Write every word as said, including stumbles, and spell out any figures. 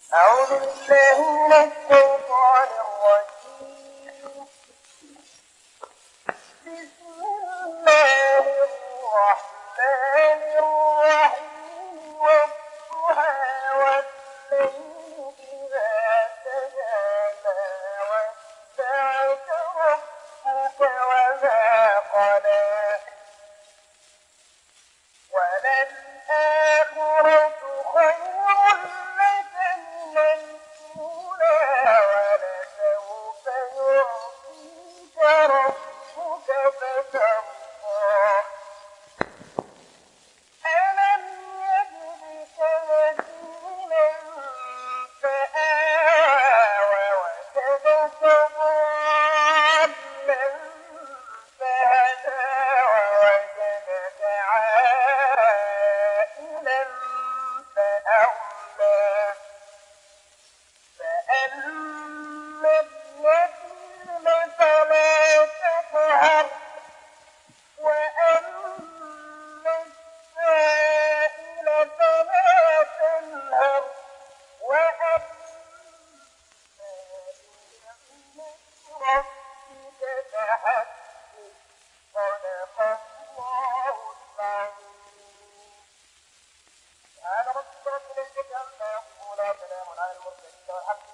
أعوذ بالله من الشيطان الرجيم. بسم الله الرحمن الرحيم والضحى والليل إذا سجى ما ودعك ربك وما قلى وللآخرة خير لك من الأولى ولسوف يعطيك ربك فترضى ألم يجدك يتيما فآوى ووجدك ضالا فهدى ووجدك عائلا فأغنى فأما اليتيم فلا تقهر وأما السائل فلا تنهر وأما بنعمة ربك فحدث صدق الله العظيم. سبحان ربك رب العزة عما يصفون وسلام على المرسلين والحمد